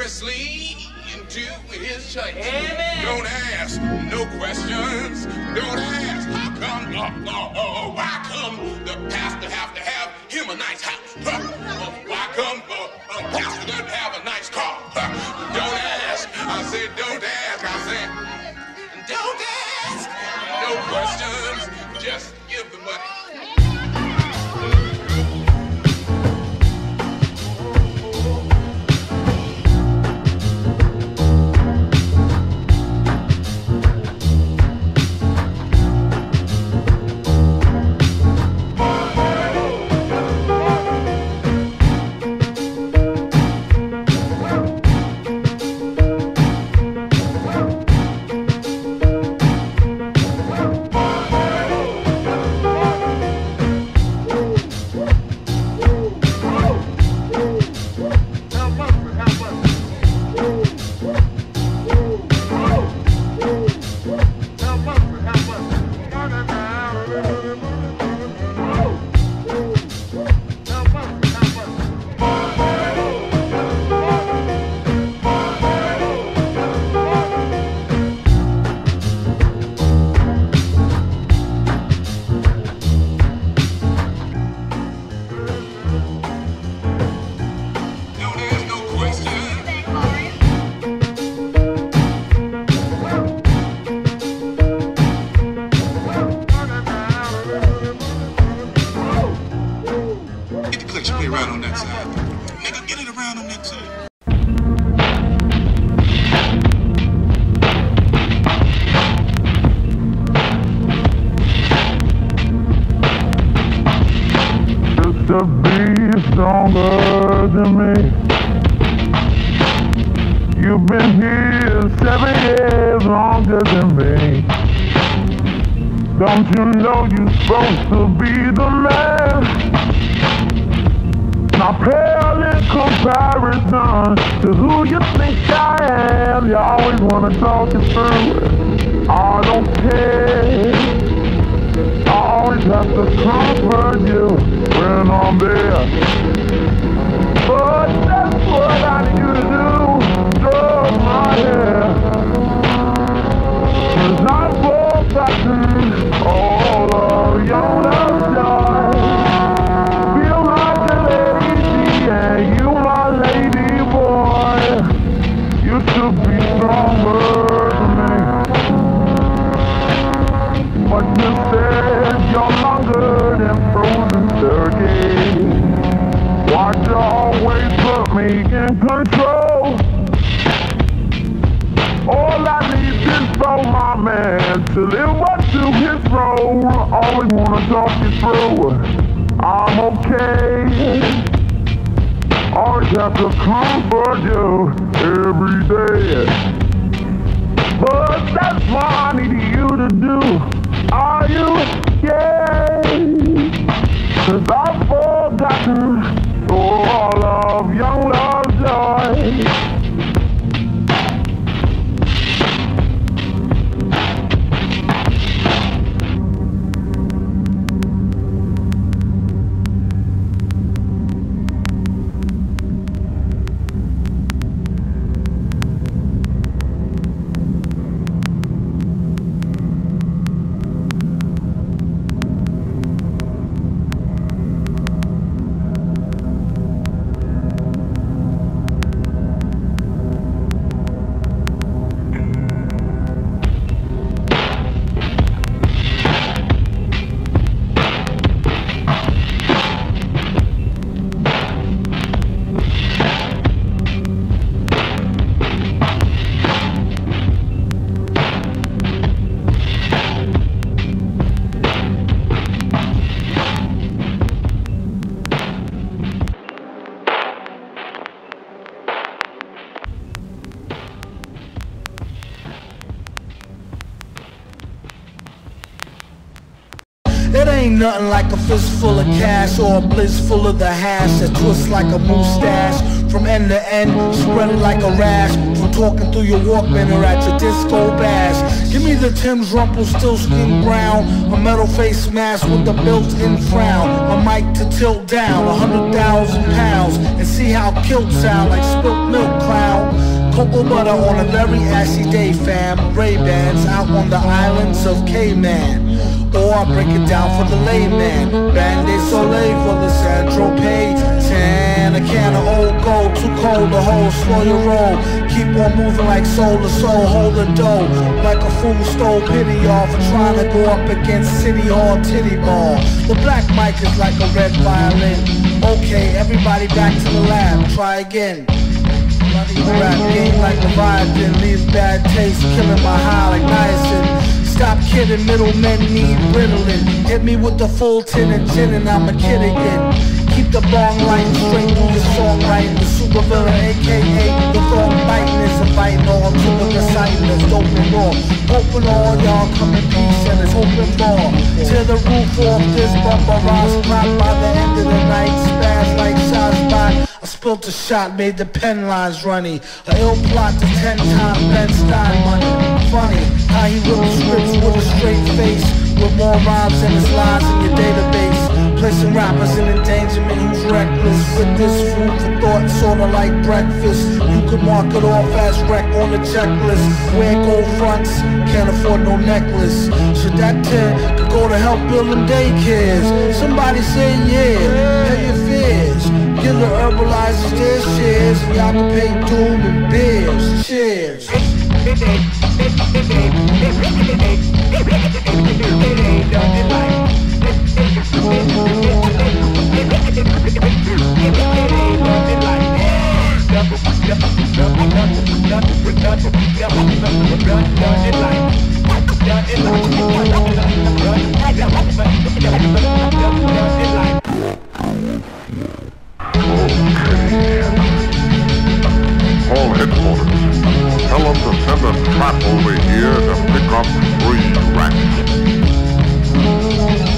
vigorously into his church. Amen. Don't ask no questions. Don't ask how come, why come the pastor have to have him a nice house? Why come pastor doesn't have a nice car? Don't ask. I said don't ask. I said don't ask. No questions. Just give the money. To be stronger than me. You've been here 7 years longer than me. Don't you know you're supposed to be the man? Now pale in comparison to who you think I am. You always wanna talk it through. I don't care. I always have to comfort you when I'm there. But that's what I need you to do. Stroke my hair. 'Cause I've forgotten all of your love joy. Feel like a lady and you my lady boy. You should be stronger than me. But you said you're longer than frozen turkey. Why'd you always put me in control? All I need is for my man to live up to his role. Always wanna talk you through. I'm okay. Always have to comfort you every day. But that's what I need you to do. Are you? Yeah. 'Cause I've forgotten all of young love joy. It ain't nothing like a fistful of cash or a bliss full of the hash that twists like a mustache from end to end, spreading like a rash. From talking through your Walkman or at your disco bash. Give me the Tim's Rumpelstiltskin brown, a metal face mask with a built-in frown, a mic to tilt down 100,000 pounds, and see how kilt sound like spilt milk clown. Cocoa butter on a very ashy day, fam. Ray-Bans out on the islands of Cayman. Or I break it down for the layman. Band-Aid Soleil for the Saint-Tropez. Tan, a can of old gold, too cold to hold, slow your roll. Keep on moving like soul to soul, hold the dough. Like a fool stole pity y'all for trying to go up against City Hall titty ball. The black mic is like a red violin. Okay, everybody back to the lab, try again. Rap game like Leviathan, leave bad taste, killing my high like niacin. Stop kidding, middlemen need Ritalin. Hit me with the full tin and gin and I'm a kid again. Keep the bong lighting straight through your songwriting. The super villain, aka the thorn biting, is inviting all to the reciting that's dope and raw. Hoping all y'all come in peace and it's open bar. Tear the roof off this bumper, rise clap by the end of the night. Spaz like shots by. I spilt a shot, made the pen lines runny. A ill plot to 10 times Ben Stein money. Funny how he rips scripts with a straight face, with more rhymes than his lines in your database. Placing rappers in endangerment who's reckless. With this food for thought, sorta like breakfast. You could mark it off as wreck on the checklist. Wear gold fronts, can't afford no necklace. Should that 10 could go to help building daycares? Somebody say yeah, pay your fears. Give the herbalizers their shares, and y'all can pay doom and beers. Cheers. Call headquarters. Tell them to send a trap over here to pick up 3 rats.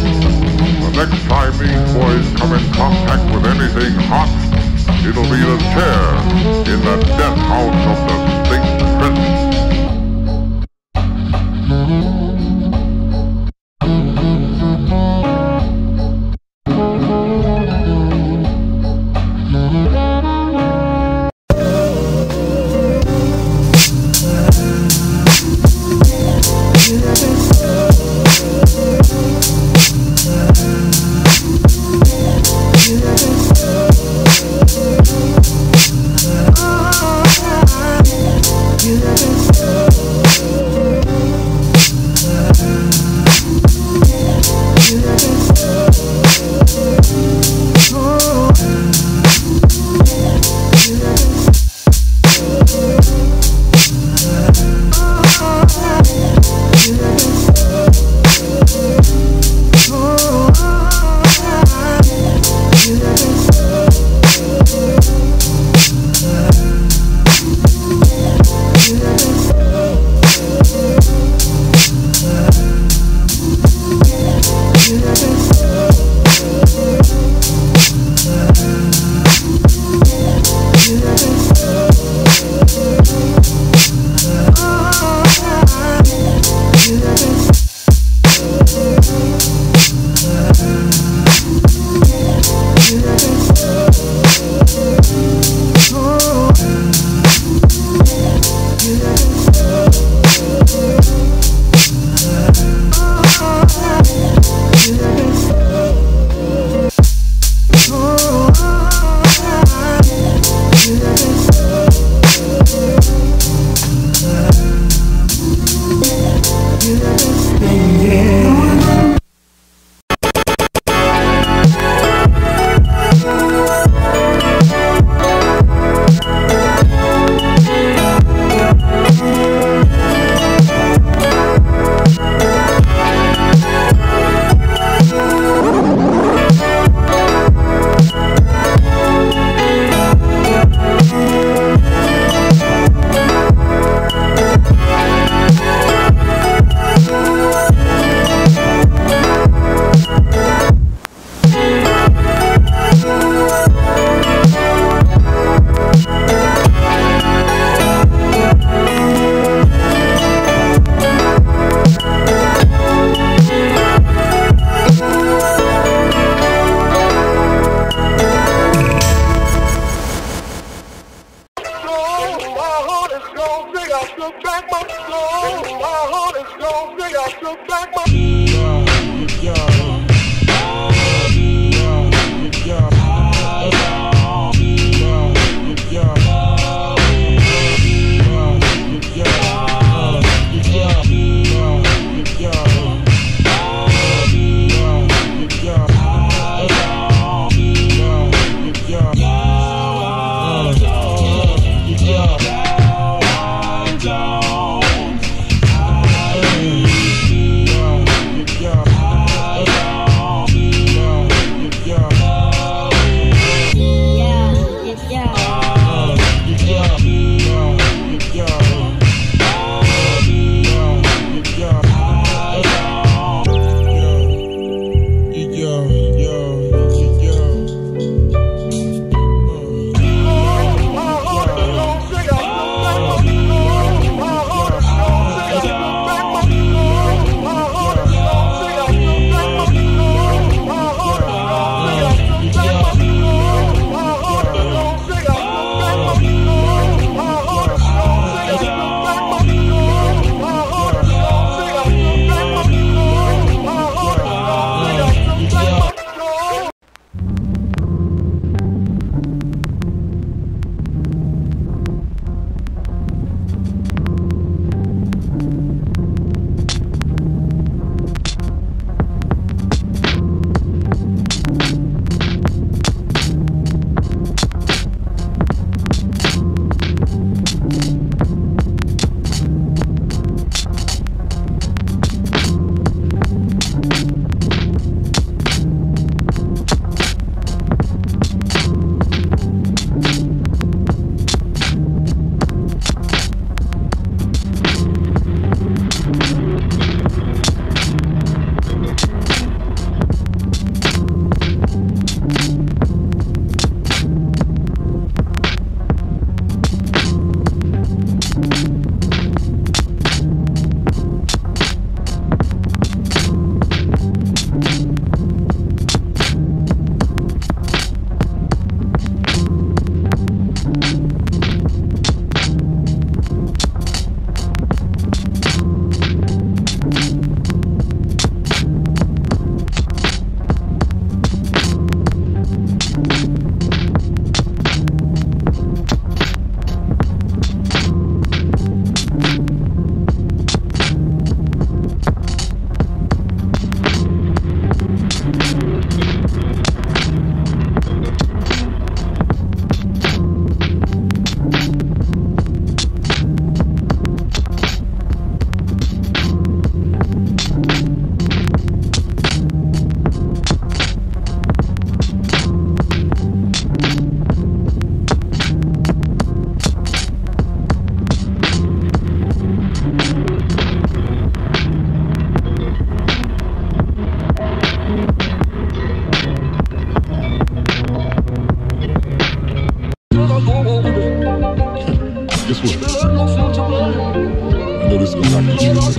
Guess what? I know this is gonna knock you shit.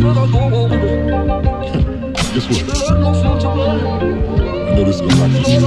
Guess what? I know this is gonna knock you shit.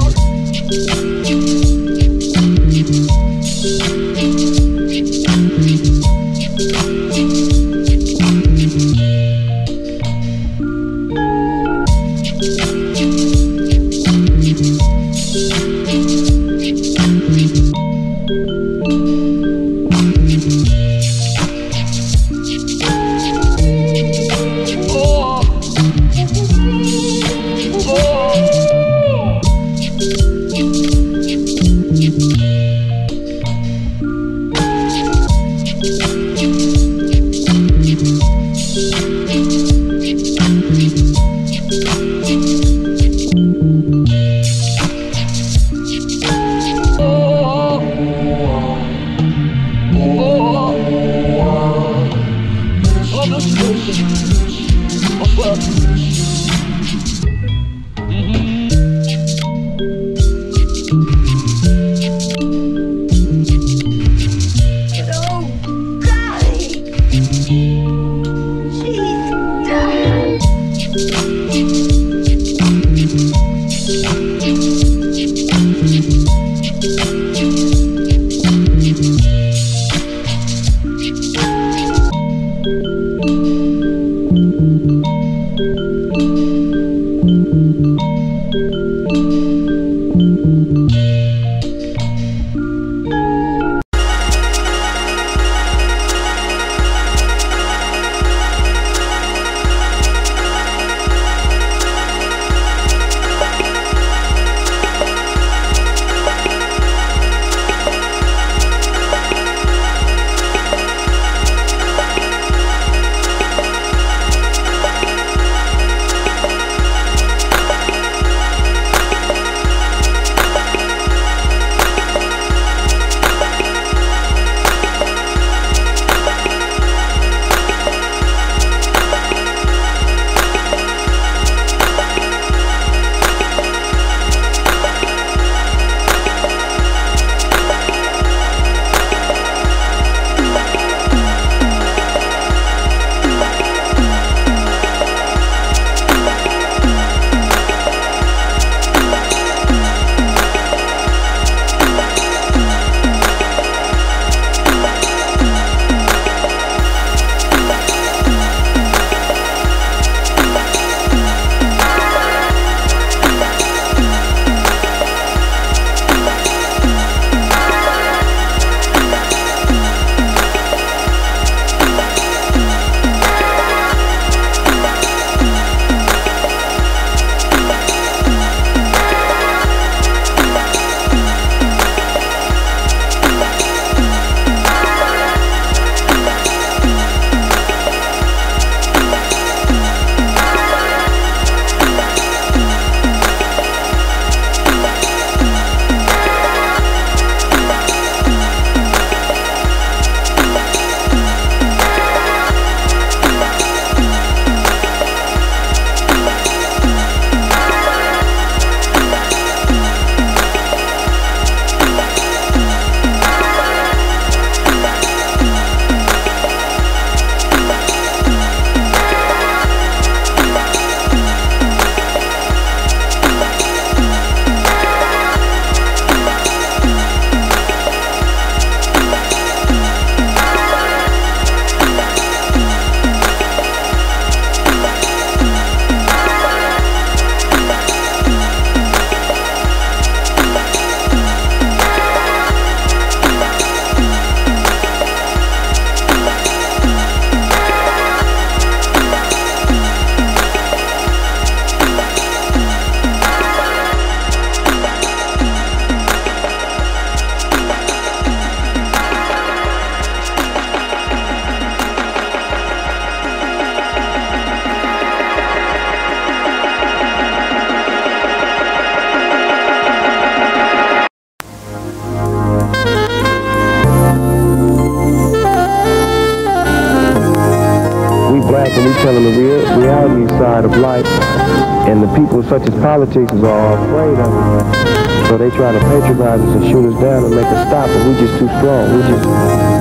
and we telling the reality side of life. And the people such as politicians are all afraid of it. So they try to patronize us and shoot us down and make us stop, but we just too strong. We just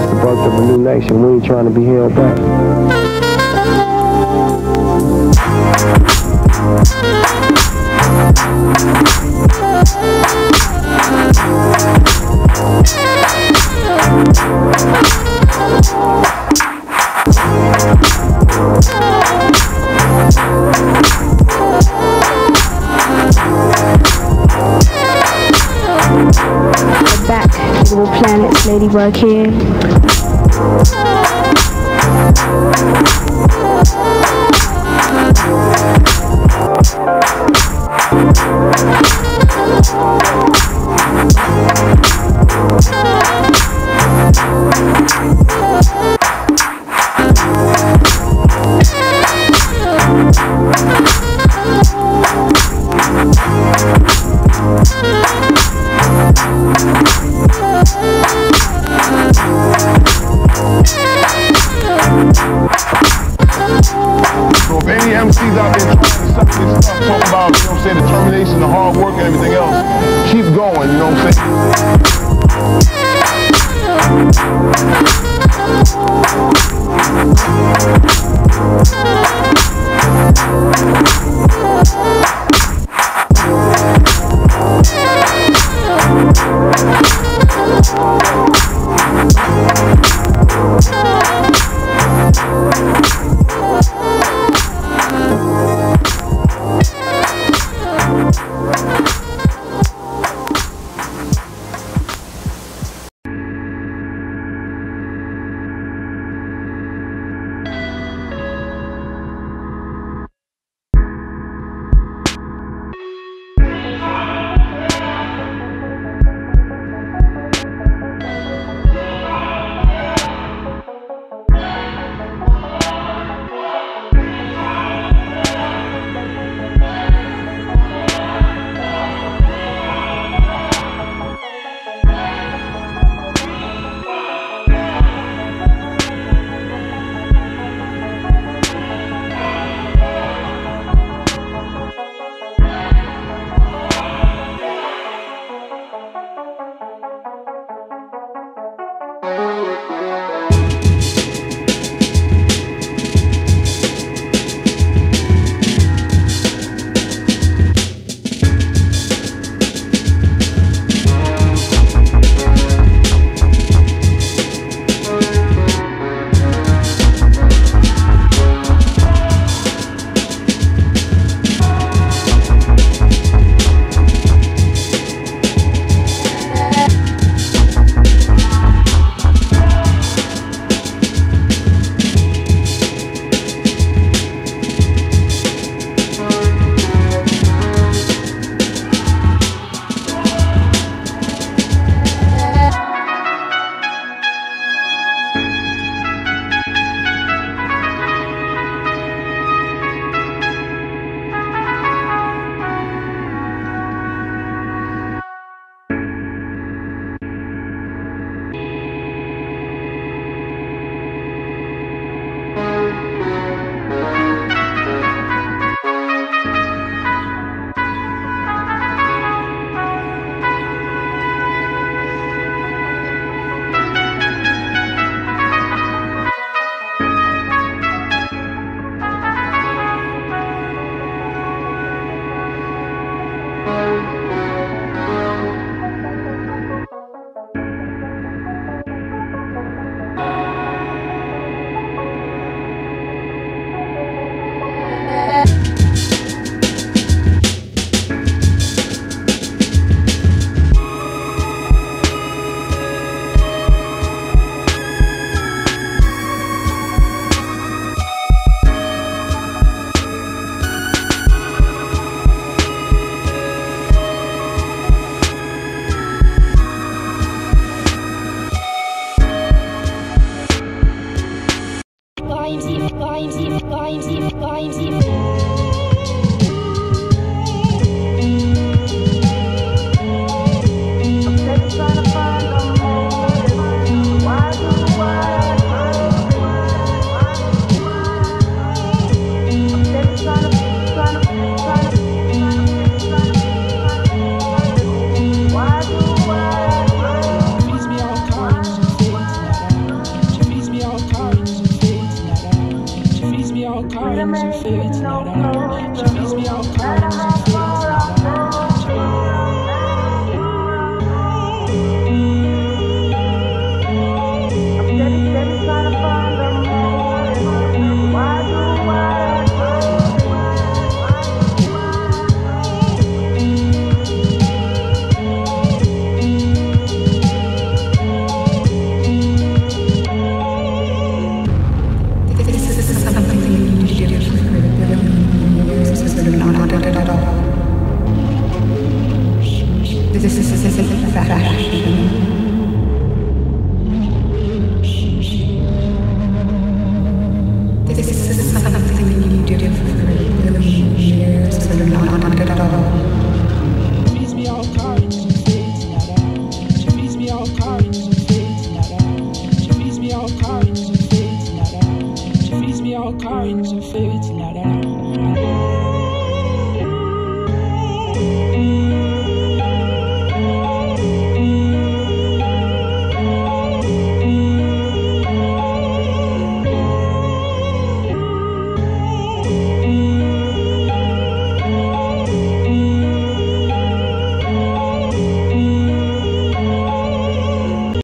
the birth of a new nation. We ain't trying to be held back. We're back, little planets, Ladybug here. So if any MCs out there trying to suck this stuff, talk about, you know what I'm saying, determination, the hard work and everything else, keep going, you know what I'm this